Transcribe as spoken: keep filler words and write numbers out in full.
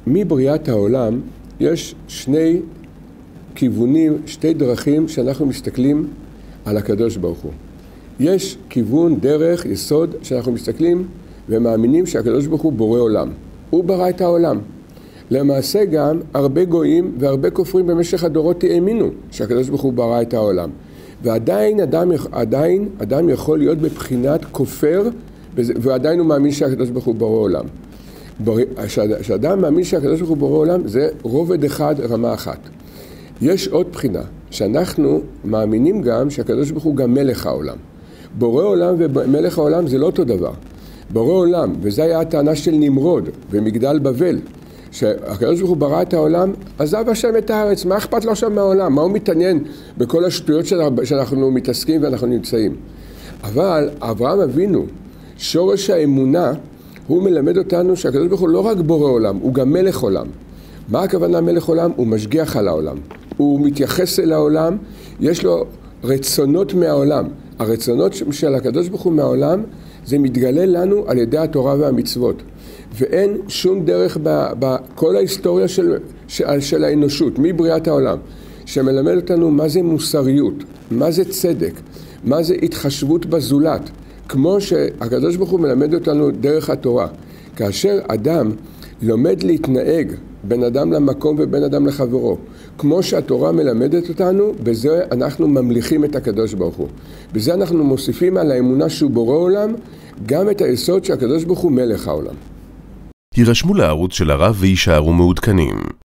מבריאת העולם יש שני כיוונים, שתי דרכים שאנחנו מסתכלים על הקדוש ברוך הוא. יש כיוון, דרך, יסוד, שאנחנו מסתכלים ומאמינים שהקדוש ברוך הוא בורא עולם. הוא ברא את העולם. למעשה גם הרבה גויים והרבה כופרים במשך הדורות האמינו שהקדוש ברוך הוא ברא את העולם. ועדיין אדם, עדיין, אדם יכול להיות בבחינת כופר, ועדיין הוא מאמין שהקדוש ברוך הוא בורא עולם. כשאדם מאמין שהקדוש ברוך הוא בורא עולם, זה רובד אחד, רמה אחת. יש עוד בחינה, שאנחנו מאמינים גם שהקדוש ברוך הוא גם מלך העולם. בורא עולם ומלך העולם זה לא אותו דבר. בורא עולם, וזו הייתה הטענה של נמרוד במגדל בבל, שהקדוש ברוך הוא ברא את העולם, עזב השם את הארץ, מה אכפת לו עכשיו מהעולם? מה הוא מתעניין בכל השטויות שאנחנו מתעסקים ואנחנו נמצאים? אבל אברהם אבינו, שורש האמונה, הוא מלמד אותנו שהקדוש ברוך הוא לא רק בורא עולם, הוא גם מלך עולם. מה הכוונה מלך עולם? הוא משגיח על העולם. הוא מתייחס אל העולם, יש לו רצונות מהעולם. הרצונות של הקדוש ברוך הוא מהעולם, זה מתגלה לנו על ידי התורה והמצוות. ואין שום דרך בכל ההיסטוריה של, של, של האנושות, מבריאת העולם, שמלמד אותנו מה זה מוסריות, מה זה צדק, מה זה התחשבות בזולת, כמו שהקדוש ברוך הוא מלמד אותנו דרך התורה. כאשר אדם לומד להתנהג בין אדם למקום ובין אדם לחברו, כמו שהתורה מלמדת אותנו, בזה אנחנו ממליכים את הקדוש ברוך הוא. בזה אנחנו מוסיפים על האמונה שהוא בורא עולם, גם את היסוד שהקדוש ברוך הוא מלך העולם. הירשמו לערוץ של הרב וישארו מעודכנים.